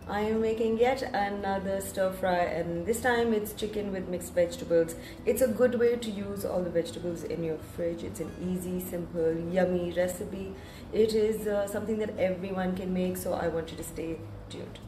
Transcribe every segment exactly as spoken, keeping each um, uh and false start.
I am making yet another stir fry, and this time it's chicken with mixed vegetables. It's a good way to use all the vegetables in your fridge. It's an easy, simple, yummy recipe. It is uh, something that everyone can make, so I want you to stay tuned.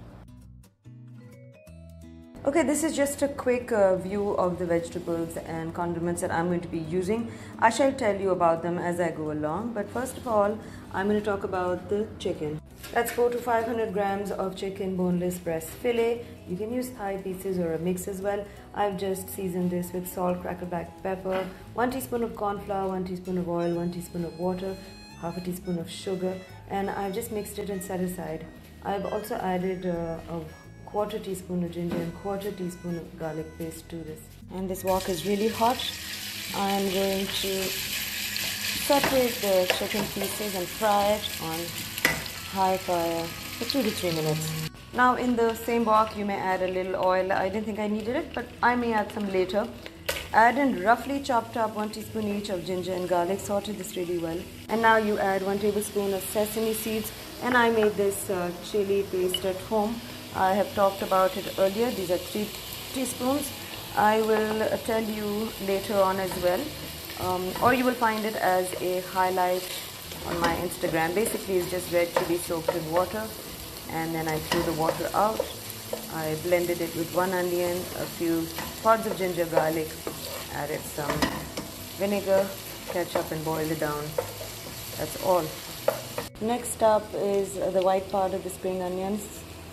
Okay, this is just a quick uh, view of the vegetables and condiments that I'm going to be using. I shall tell you about them as I go along, but first of all, I'm going to talk about the chicken. That's four to five hundred grams of chicken boneless breast fillet. You can use thigh pieces or a mix as well. I've just seasoned this with salt, cracker black pepper, one teaspoon of corn flour, one teaspoon of oil, one teaspoon of water, half a teaspoon of sugar, and I've just mixed it and set aside. I've also added uh, a quarter teaspoon of ginger and quarter teaspoon of garlic paste to this. And this wok is really hot. I'm going to saute the chicken pieces and fry it on high fire for two to three minutes. Now in the same wok you may add a little oil. I didn't think I needed it, but I may add some later. Add in roughly chopped up one teaspoon each of ginger and garlic. Saute this really well. And now you add one tablespoon of sesame seeds, and I made this uh, chili paste at home. I have talked about it earlier. These are three teaspoons. I will uh, tell you later on as well, um, or you will find it as a highlight on my Instagram. Basically, it's just red chili soaked in water, and then I threw the water out. I blended it with one onion, a few pods of ginger garlic, added some vinegar, ketchup, and boiled it down. That's all. Next up is the white part of the spring onions,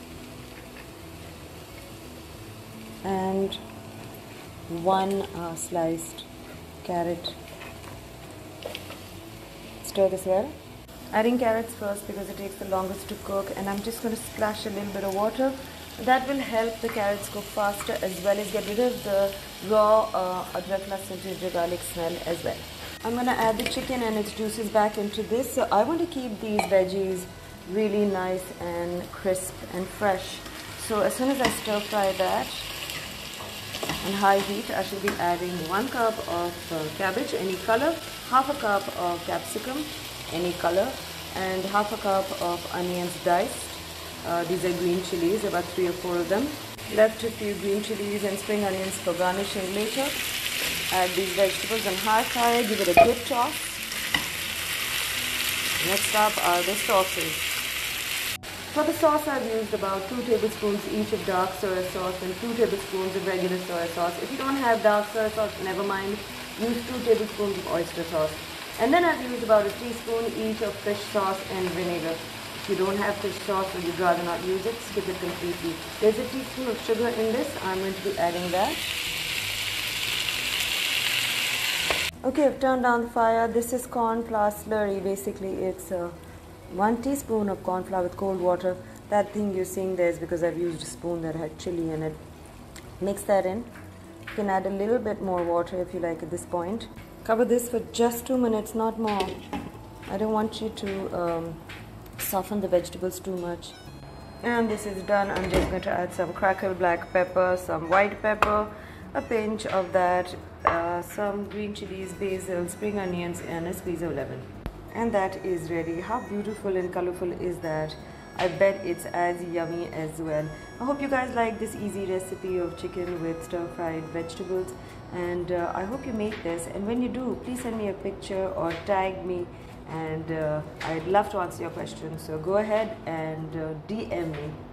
and one uh, sliced carrot. Stir this well. Adding carrots first because it takes the longest to cook, and I'm just going to splash a little bit of water. That will help the carrots cook faster, as well as get rid of the raw uh, adrak, lasan, ginger, garlic smell as well. I'm going to add the chicken and its juices back into this. So I want to keep these veggies really nice and crisp and fresh. So as soon as I stir fry that on high heat, I should be adding one cup of uh, cabbage, any color, half a cup of capsicum, any color, and half a cup of onions diced. Uh, these are green chilies, about three or four of them. Left a few green chilies and spring onions for garnishing later. Add these vegetables on high fire, give it a good toss. Next up are the sauces. For the sauce, I've used about two tablespoons each of dark soy sauce and two tablespoons of regular soy sauce. If you don't have dark soy sauce, never mind. Use two tablespoons of oyster sauce. And then I've used about a teaspoon each of fish sauce and vinegar. If you don't have fish sauce or you'd rather not use it, skip it completely. There's a teaspoon of sugar in this. I'm going to be adding that. Okay, I've turned down the fire. This is corn flour slurry. Basically, it's uh, one teaspoon of corn flour with cold water. That thing you're seeing there is because I've used a spoon that had chili in it. Mix that in. You can add a little bit more water if you like at this point. Cover this for just two minutes, not more. I don't want you to um, soften the vegetables too much. And this is done. I'm just going to add some crackled black pepper, some white pepper, a pinch of that, uh, some green chilies, basil, spring onions, and a squeeze of lemon. And that is ready. How beautiful and colorful is that? I bet it's as yummy as well. I hope you guys like this easy recipe of chicken with stir-fried vegetables, and uh, I hope you make this. And when you do, please send me a picture or tag me, and uh, I'd love to answer your questions. So go ahead and uh, D M me.